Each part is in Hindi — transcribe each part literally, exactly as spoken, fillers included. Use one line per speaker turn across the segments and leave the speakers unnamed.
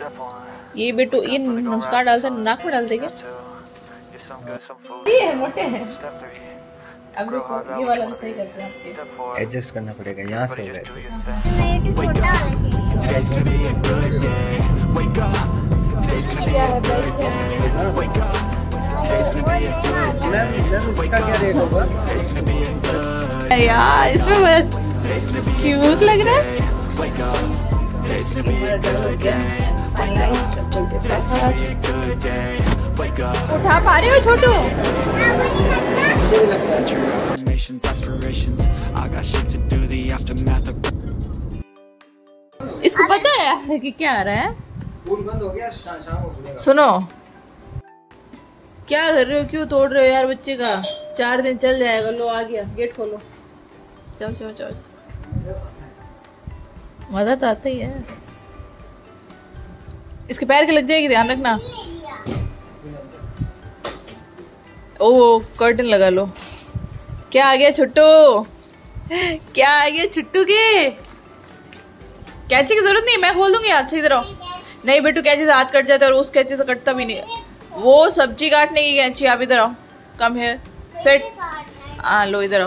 ये बेटू ये नुस्खा डालते नाक में डालते क्या? ये है मोटे हैं। अब रुको ये वाला भी सही करते हैं आपके।
एडजस्ट करना पड़ेगा यहाँ से होगा एडजस्ट।
क्या है
क्या रेट होगा
यार? इसमें बस क्यूट लग रहा है। उठा पा रहे हो छोटू? इसको पता है कि क्या आ रहा है?
स्कूल बंद हो गया, शाम हो गया।
सुनो, क्या कर रहे हो? क्यों तोड़ रहे हो यार बच्चे का? चार दिन चल जाएगा। लो आ गया, गेट खोलो। जाओ जाओ जाओ। मजा तो आता ही है। इसके पैर के लग जाएगी, ध्यान रखना। ओ कर्टन लगा लो। क्या आ गया छुट्टू? क्या आ गया छुट्टू के? कैंची की जरूरत नहीं, मैं खोल दूंगी हाथ से। इधर आओ। नहीं बेटू, कैंची से हाथ कट जाता है और उस कैंची से कटता भी नहीं। वो सब्जी काटने की कैंची। आप इधर आओ। कम है सेट। हाँ लो इधर आओ।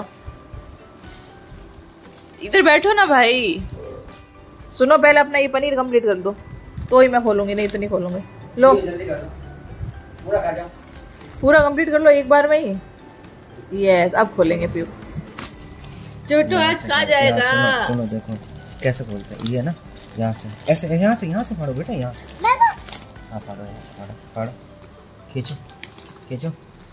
इधर बैठो ना भाई। सुनो, पहले अपना ये पनीर कंप्लीट कर दो तो ही मैं खोलूंगी, नहीं तो नहीं खोलूंगी। लो
पूरा खा जाओ।
पूरा कंप्लीट कर लो एक बार में ही। यस, अब खोलेंगे पीयू। छोटू आज कहाँ जाएगा?
सुनो, सुनो देखो कैसे बोलते हैं। ये ना यहाँ से ऐसे, यहाँ से यहाँ से फाड़ो बेटा, यहाँ से। हाँ फाड़ो, यहाँ से फाड़ो फाड़ो। खींचो खींचो।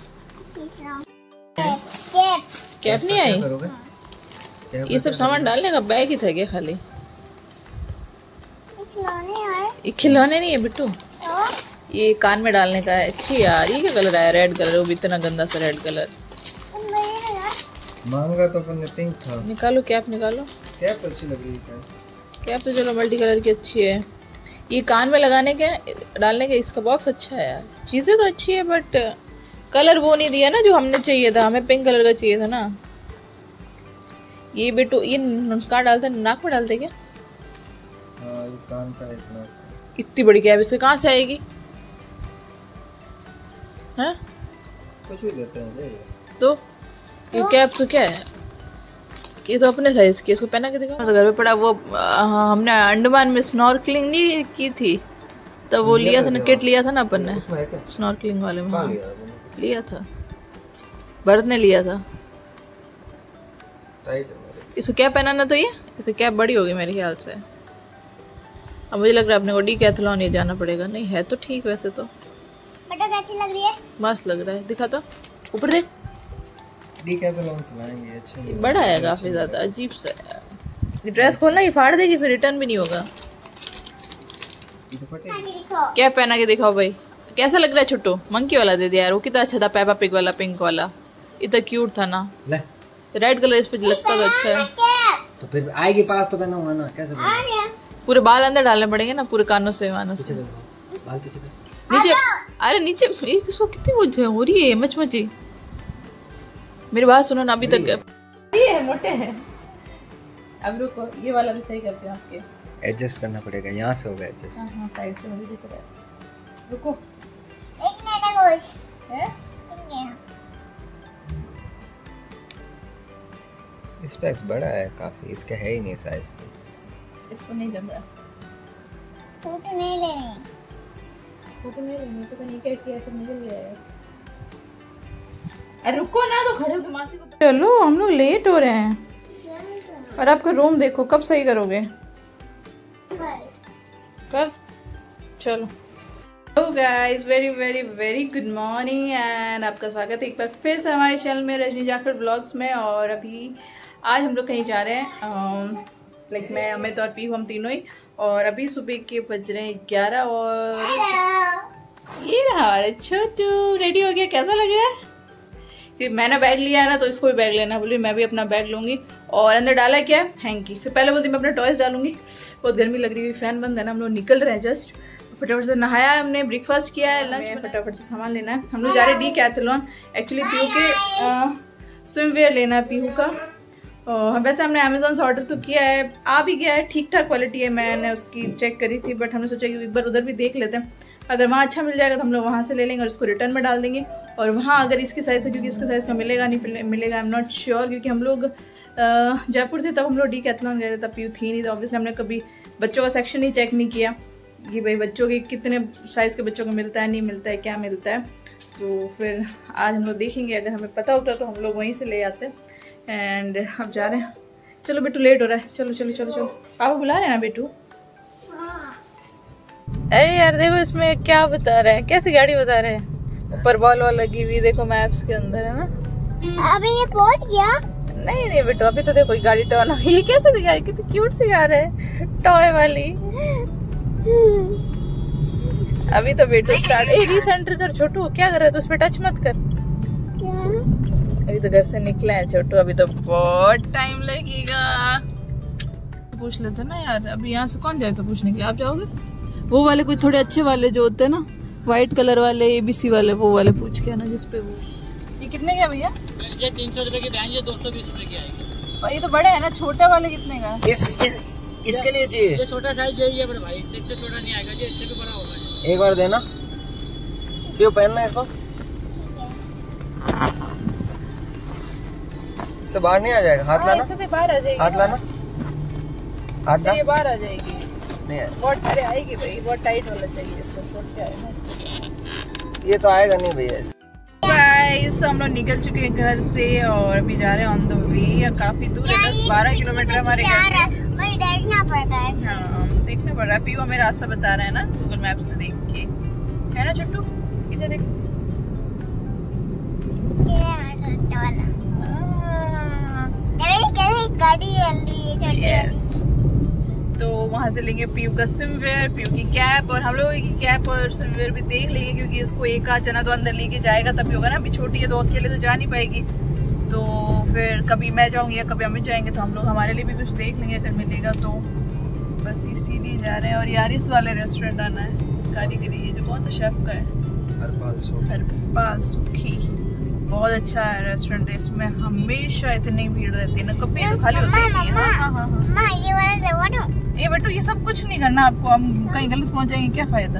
कैप नहीं आई?
करोगे
ये सब सामान डालने का बैग ही था क्या खाली? ये खिलौने नहीं है बिट्टू, ये कान में डालने का है। अच्छी यार, ये क्या कलर आया? Red colour. वो भी इतना गंदा सा रेड कलर।
मांगा तो अपन ने पिंक था।
निकालो कैप, निकालो
कैप तो अच्छी लग रही है।
कैप तो चलो मल्टी कलर की अच्छी है। ये कान में लगाने के डालने के इसका बॉक्स अच्छा है यार। चीज़ें तो अच्छी है बट कलर वो नहीं दिया ना जो हमने चाहिए था। हमें पिंक कलर का चाहिए था ना। ये बेटू ये नुस्खा डालते नाक में डालते क्या?
हाँ, ये कान का एक नाक।
इतनी बड़ी कैप इससे कहाँ से आएगी? हैं?
कुछ भी देते हैं
तो ये कैप तो क्या है? ये तो अपने साइज की। इसको पहना के देखो। तो घर पे पड़ा वो आ, हमने अंडमान में स्नॉर्कलिंग नहीं की थी तो वो लिया था ना, किट लिया था ना अपन ने स्नॉर्कलिंग वाले में। हाँ, लिया था, भरत ने लिया था। इसको कैप पहनाना तो ये इसे कैप बड़ी होगी मेरे ख्याल से। अब मुझे लग रहा है अपने को डीकैथलॉन ये जाना पड़ेगा। नहीं है तो ठीक, वैसे तो
बेटा कैसी लग रही है?
मस्त लग रहा है। दिखा तो ऊपर देख।
डीकैथलॉन से लाएंगे। अच्छा
ये बड़ा है काफी ज्यादा, अजीब सा है। ये ड्रेस खोलना, ये फाड़ देगी फिर रिटर्न भी नहीं होगा।
ये तो फटे।
क्या पहना के दिखाओ भाई, कैसा लग रहा है छुट्टू? मंकी वाला दे दिया यार। वो कितना अच्छा था, पेपा पिग वाला, पिंक वाला। इतना क्यूट था ना।
ले
रेड कलर इस पे लगता तो अच्छा है।
तो फिर आएगी पास तो पहना हुआ ना। कैसे पहना?
पूरे बाल अंदर डालने पड़ेंगे ना, पूरे कानों से वानों से।
बाल पीछे कर।
नीचे, अरे नीचे। इसको कितनी वो हो रही है मचमची। मेरी बात सुनो ना अभी तक। ये है मोटे हैं। अब रुको ये वाला भी सही करते हैं आपके।
एडजस्ट करना पड़ेगा यहाँ से होगा एडजस्ट।
हाँ साइड से मुझे दिख रहा है। रुको
एक नैना गोश
है।
इस पे बड़ा है काफी, इसका है ही नहीं साइज।
इसको नहीं जम रहा।
फोटो नहीं लेनी,
फोटो नहीं लेनी। पता नहीं क्या किया, सब निकल गया है। अरे रुको ना, तो खड़े होकर मासी को। चलो हम लोग लेट हो रहे हैं। और आपका रूम देखो, कब सही करोगे? कब? चलो। Hello guys, very very very good morning and आपका स्वागत है एक बार फिर से हमारे चैनल में रजनी जाखड़ ब्लॉग्स में। और अभी आज हम लोग कहीं जा रहे हैं, लाइक मैं अमित और पीहू, हम तीनों ही। और अभी सुबह के बज रहे हैं ग्यारह और ये रहा छोटू रेडी हो गया। कैसा लग रहा है? कि मैंने बैग लिया है ना तो इसको भी बैग लेना। बोली मैं भी अपना बैग लूंगी। और अंदर डाला क्या है? हैंकी। फिर पहले बोलती मैं अपने टॉयज डालूंगी। बहुत गर्मी लग रही है, फैन बंद है ना। हम लोग निकल रहे हैं जस्ट। फटाफट से नहाया है हमने, ब्रेकफास्ट किया है, लंच फटाफट से सामान लेना है। हम लोग जा रहे हैं डीकैथलॉन। एक्चुअली पीहू के स्विम वेयर लेना है पीहू का। और वैसे हमने अमेजोन से ऑर्डर तो किया है, आ भी गया है, ठीक ठाक क्वालिटी है, मैंने उसकी चेक करी थी, बट हमने सोचा कि एक बार उधर भी देख लेते हैं, अगर वहाँ अच्छा मिल जाएगा तो हम लोग वहाँ से ले लेंगे और उसको रिटर्न में डाल देंगे। और वहाँ अगर इसकी साइज़ है, क्योंकि इसके साइज़ का मिलेगा नहीं मिलेगा, आई एम नॉट श्योर, क्योंकि हम लोग जयपुर थे तब हम लोग डीकैथलॉन गए थे, तब पीयू थी नहीं, तो ऑब्वियसली हमने कभी बच्चों का सेक्शन ही चेक नहीं किया कि भाई बच्चों के कितने साइज़ के बच्चों को मिलता है, नहीं मिलता है, क्या मिलता है। तो फिर आज हम लोग देखेंगे, अगर हमें पता होता तो हम लोग वहीं से ले आते हैं। एंड अब जा रहे हैं, चलो बेटू लेट हो रहा है, चलो चलो चलो चलो, पापा बुला रहे हैं ना बेटू। अरे यार देखो इसमें क्या बता रहे हैं, कैसी गाड़ी बता रहे हैं, ऊपर बॉल वॉल लगी हुई, देखो मैप्स के अंदर है ना।
अभी ये पहुंच गया?
नहीं नहीं बेटू, अभी तो देखो गाड़ी टर्न, ये कैसे दिखाई, कितनी क्यूट सी कार है, टॉय वाली। अभी तो बेटू स्टार्ट, ए रीसेंटर कर छोटू, क्या कर रहा है तो उस पर टच मत कर।
क्या?
अभी तो घर से निकले हैं छोटू, अभी तो बहुत टाइम लगेगा। पूछ लेते ना यार, अभी यहाँ से कौन जाएगा पूछने के लिए, आप जाओगे? वो वाले कोई थोड़े अच्छे वाले जो होते हैं ना, व्हाइट कलर वाले, एबीसी वाले, वो वाले पूछ के ना, जिसपे वो। ये कितने का भैया?
ये तीन सौ रुपए की बहन, ये दो सौ बीस रुपए की आएगी।
ये तो बड़े है ना, छोटे वाले कितने का?
इस, इस इसके लिए चाहिए,
ये छोटा साइज यही है बड़े भाई, इससे छोटा नहीं आएगा, ये इससे भी बड़ा होगा।
एक बार देना, क्यों पहनना इसको, इससे बाहर नहीं आ जाएगा, हाथ लाना,
इससे बाहर आ जाएगी,
हाथ लाना, हाथ ला,
ये बाहर आ जाएगी,
नहीं है
बहुत अरे आएगी भाई, बहुत टाइट वाला चाहिए, इसको छोड़ के आए ना इसको।
ये तो आएगा नहीं भैया।
गाइस हम लोग निकल चुके हैं घर से और अभी जा रहे हैं ऑन द वे, काफी दूर है, दस बारह किलोमीटर हमारे घर से।
मुझे देखना पड़ता है।
हाँ देखना पड़ रहा है, पीयू हमें रास्ता बता रहा है ना गूगल मैप से देख के, है ना छोटू, इधर देख।
गाड़ी चल रही है छोटी।
यस, तो वहाँ से लेंगे पीयू का स्विमवेयर, पीयू की कैप, और हम लोग की कैप और स्विमवेयर भी देख लेंगे, क्योंकि इसको एक आध जना तो अंदर लेके जाएगा तभी होगा ना, अभी छोटी है तो अकेले तो जा नहीं पाएगी, तो फिर कभी मैं जाऊंगी या कभी अमित जाएंगे, तो हम लोग हमारे लिए भी कुछ देख लेंगे अगर मिलेगा तो। बस इसीलिए जा रहे हैं, और यार इस वाले रेस्टोरेंट आना है, कारीगरी, ये जो कौन सा शेफ का है,
हरपाल सुखी,
हरपाल सुखी, बहुत अच्छा है रेस्टोरेंट है, इसमें हमेशा इतनी भीड़ रहती है ना, कभी तो खाली होता ही नहीं है। हाँ हाँ हाँ हाँ,
ये वाला
ये बेटू ये सब कुछ नहीं करना आपको, हम कहीं गलत पहुंच जाएंगे, क्या फायदा।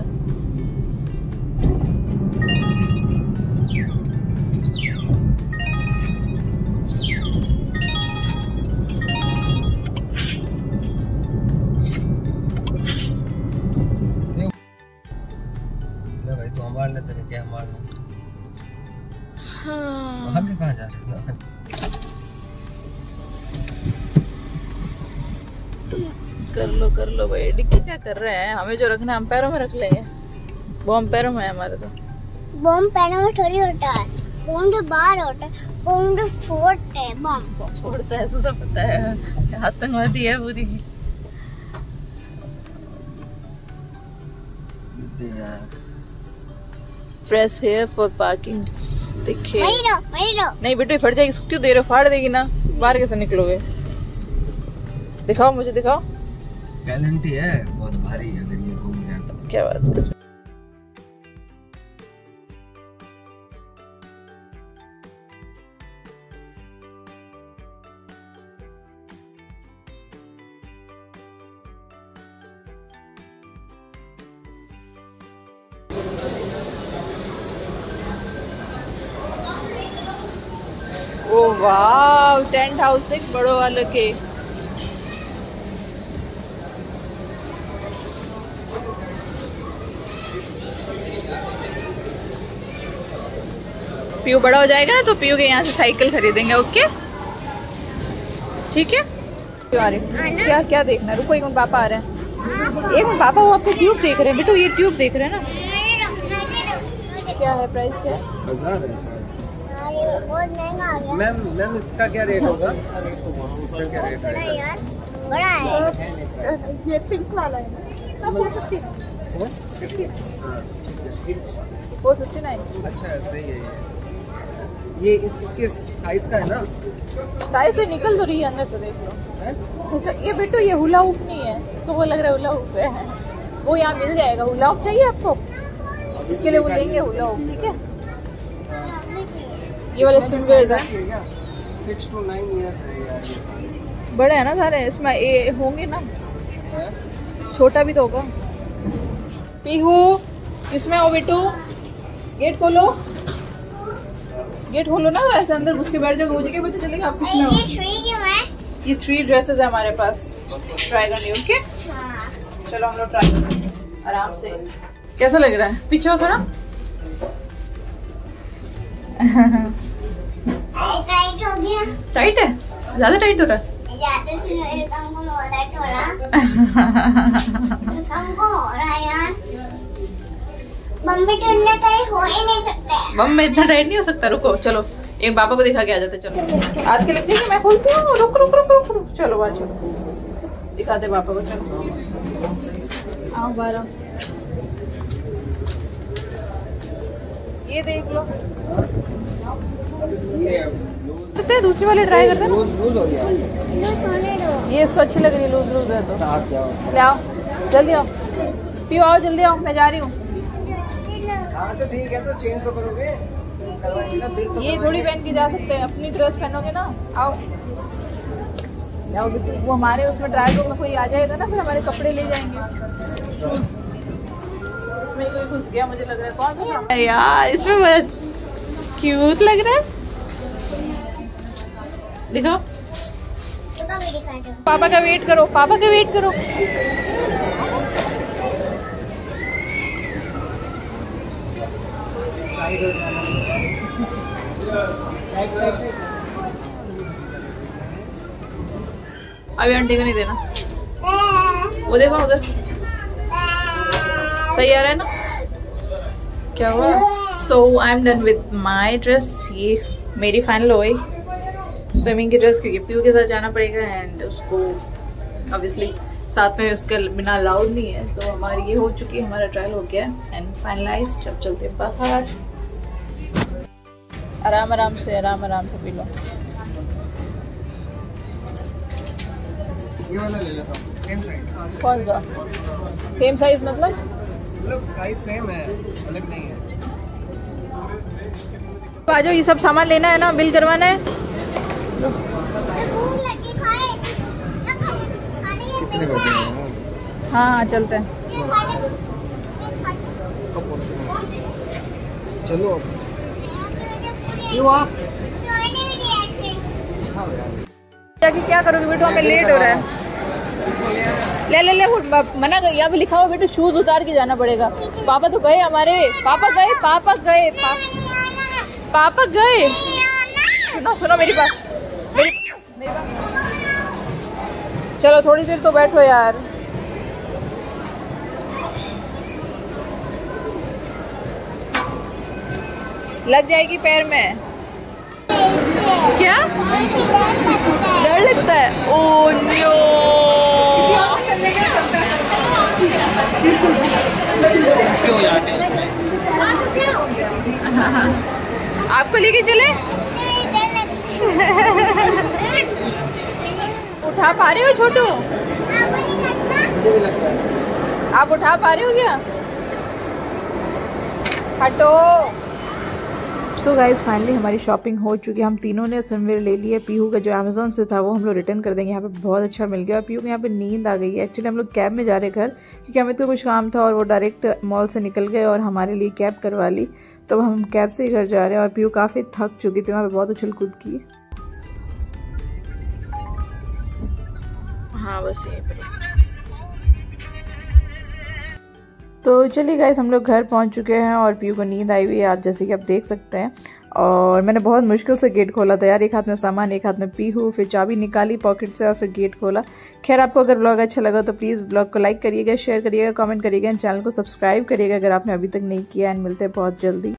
भाई तू हमार ले, तेरे क्या हमारना,
हाँ।
वहाँ के कहाँ जा रहे हैं?
कर लो कर लो भाई, डिक्की क्या कर रहे हैं, हमें जो रखना है हम पैरों में रख लेंगे, बॉम्ब पैरों में है हमारे, तो
बॉम्ब पैरों में थोड़ी होता है, बॉम्ब तो बाहर होता है, बॉम्ब तो फोड़ते हैं, बॉम्ब
बॉम्ब फोड़ता है, सब पता है, आतंकवादी है पूरी। प्रेस हेयर फॉर पार्किंग, दिखे
वही लो वही लो।
नहीं बेटू फट जाएगी, इसको क्यों दे रहे हो, फाड़ देगी ना, बाहर कैसे निकलोगे, दिखाओ मुझे दिखाओ।
टैलेंट ही है, बहुत भारी है, अगर ये घूम गया तो।
क्या बात कर रहे हो? ओ वाह, टेंट हाउस देख बड़ों वाले के, पीयू बड़ा हो जाएगा ना तो पीयू के यहाँ से साइकिल खरीदेंगे, ओके ठीक है। क्या क्या देखना है, रुको एक मिनट, पापा आ रहे हैं, एक मिनट पापा, वो आपको ट्यूब देख रहे हैं बेटू, ये ट्यूब देख रहे हैं ना, क्या है प्राइस, क्या है?
हजार है
बहुत महंगा आ गया।
मैम। मैम इसका क्या रेट होगा, इसका क्या रेट है?
यार बड़ा है,
ये पिंक वाला है ना, four fifty four fifty nine.
अच्छा सही है ये ये इस, इसके साइज का है ना,
साइज से निकल तो रही है अंदर से, देख लो है? ये बेटू ये हुला हुप नहीं है, इसको वो लग रहा है हुला हुप है, वो यहाँ मिल जाएगा। हुला हुप चाहिए आपको, इसके लिए वो लेंगे हुला हुप, ठीक है। ये वाले स्विमवेयर है,
सिक्स टू नाइन इयर्स है यार ये सारे।
बड़े हैं ना सारे, इसमें ए होंगे ना, छोटा भी तो होगा। पीहू इसमें हो बेटू, गेट खोलो, गेट खोलो ना, ऐसे अंदर घुस के बैठ जाओ, मुझे क्या पता चलेगा आप किसमें हो। ये थ्री ड्रेसेस है हमारे पास, ट्राई करनी है। ओके चलो हम लोग ट्राई करते हैं आराम से। कैसा लग रहा है? पीछे हो थोड़ा।
टाइट हो गया।
टाइट है, ज्यादा टाइट हो रहा है।
ज्यादा कम हो रहा है थोड़ा। कम हो रहा है यार। बम में तो इतना टाइट हो ही नहीं सकता।
बम में इतना टाइट नहीं हो सकता। रुको चलो एक पापा को दिखा के आ जाते। चलो आज के लगते हैं कि मैं खोलती हूँ। रुक रुक रुक रुक रुक चलो बाहर चलो, दिखाते पापा को। चलो आओ बाहर आओ, ये देख लो। तो दूसरी वाली ट्राई करते हैं।
लूज लूज हो गया
ये इसको अच्छी लग रही है, लूज लूज है तो ले आओ, जल्दी आओ, पियो आओ, जल्दी आओ, मैं जा रही हूँ।
हाँ तो ठीक है, तो चेंज तो करोगे, करवाएंगे ना बिल तो।
ये थोड़ी पहन के जा सकते हैं, अपनी ड्रेस पहनोगे ना। आओ आओ बेटू, वो हमारे उसमें ट्रायल रूम में कोई आ जाएगा ना, फिर हमारे कपड़े ले जाएंगे। इसमें कोई घुस गया मुझे लग रहा है। कौन सा यार, इसमें बहुत क्यूट लग रहा है। दिखाओ, पापा का वेट करो, पापा का वेट करो। अभी आंटी को नहीं देना, वो देखो उधर सही आ रहा है ना। क्या हुआ? So I am done with my dress. ये मेरी फाइनल हो गई स्विमिंग की ड्रेस, क्योंकि पीयू के साथ जाना पड़ेगा एंड उसको ऑब्वियसली साथ में उसके बिना अलाउड नहीं है। तो हमारी ये हो चुकी है, हमारा ट्रायल हो गया एंड फाइनलाइज्ड। अब चलते हैं बाहर। आराम आराम से, आराम आराम से पी लो।
ये वाला ले लेता हूँ, सेम साइज।
कौन सा सेम साइज? मतलब
मतलब साइज सेम है, अलग नहीं है।
आ जाओ, ये सब सामान लेना है ना, बिल करवाना है।
कितने बजे हैं?
हाँ हाँ चलते हैं।
चलो क्यों आप
जाके क्या करोगे बेटो, हमें लेट हो रहा है। ले ले ले, मना कर, यहाँ पे लिखा हुआ बेटो शूज उतार के जाना पड़ेगा। पापा तो गए हमारे, पापा गए, पापा गए, पापा पापा गए। सुनो सुनो मेरी बात, मेरी मेरी बात। चलो थोड़ी देर तो बैठो यार। लग जाएगी पैर में। क्या डर लगता है? ओ नो, आपको लेके चले? उठा पा रहे हो छोटू? आप उठा पा रहे हो क्या? हटो। सो गाइज फाइनली हमारी शॉपिंग हो चुकी है। हम तीनों ने स्विमवेयर ले लिया। पीहू का जो अमेजोन से था वो हम लोग रिटर्न कर देंगे। यहाँ पे बहुत अच्छा मिल गया और पीहू को यहाँ पे नींद आ गई है। एक्चुअली हम लोग कैब में जा रहे घर, क्योंकि हमें तो कुछ काम था और वो डायरेक्ट मॉल से निकल गए और हमारे लिए कैब करवा ली। तो हम कैब से ही घर जा रहे हैं और पीहू काफ़ी थक चुकी थी, वहाँ पे बहुत उछल कूद की। हाँ बस यही पे। तो चलिए गाइस, हम लोग घर पहुंच चुके हैं और पीयू को नींद आई हुई है, आप जैसे कि आप देख सकते हैं। और मैंने बहुत मुश्किल से गेट खोला था यार, एक हाथ में सामान एक हाथ में पीहू, फिर चाबी निकाली पॉकेट से और फिर गेट खोला। खैर, आपको अगर ब्लॉग अच्छा लगा तो प्लीज़ ब्लॉग को लाइक करिएगा, शेयर करिएगा, कमेंट करिएगा, चैनल को सब्सक्राइब करिएगा अगर आपने अभी तक नहीं किया। एंड मिलते हैं बहुत जल्दी।